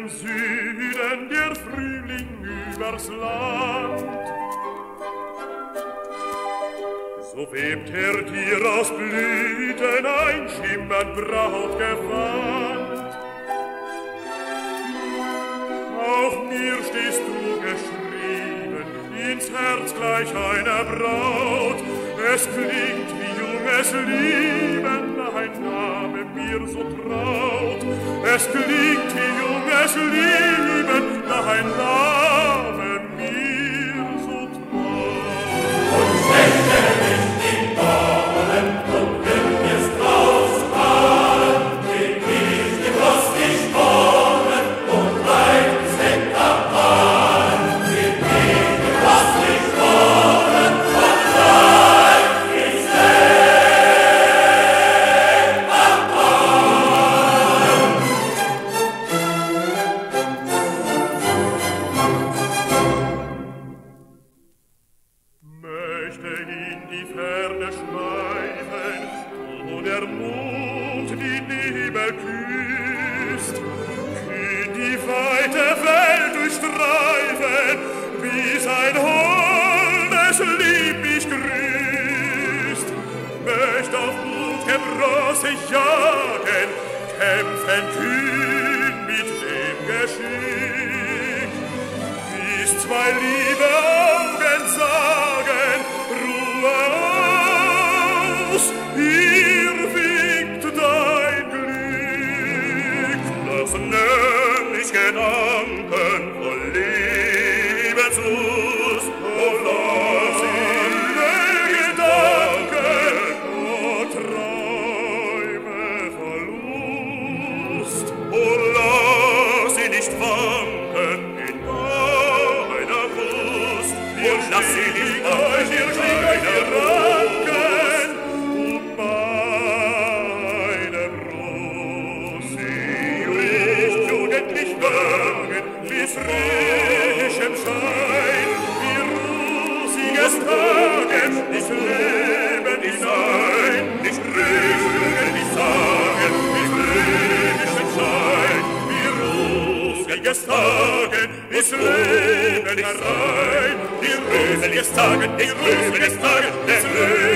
dem Süden der Frühling übers Land. So webt dir aus Blüten ein schimmernd Brautgewand. Auf mir stehst du geschrieben, ins Herz gleich einer Braut. Es klingt wie junges Lieben, dein Name mir so traut. Es klingt wie junges Lieben, dein Name mir so traut. Und stecke mich in Dornen und will mir's draus malen, den ich die Brust nicht wohnen und reines Hektarmalen, den ich die Brust nicht wohnen und reines Hektarmalen. Möchte in die Ferne schweifen, wo der Mond die Nebel küsst, in die weite Welt durchstreifen, wie sein holdes Lieb mich grüßt. Möcht auf blut'gem Rosse jagen, kämpfen kühn mit dem Geschick, bis zwei liebe Augen sagen, Ruhe aus, hier wiegt dein Glück. Das nämlich Gedanken voll Lebenslust, oh lass alle Gedanken, oh Träume Verlust, oh lass sie nicht wanken in deiner Brust, und lass sie nicht wanken in deiner Ranken um meine Brust. Sie riecht jugendlich wangen, wie frischem Schein, wie rosiges Tagen, nicht Leben hinein, nicht rührig sagen, wie frischem Schein, wie rosiges Tagen, ist Leben herein, die rühriges Tagen, des Leben.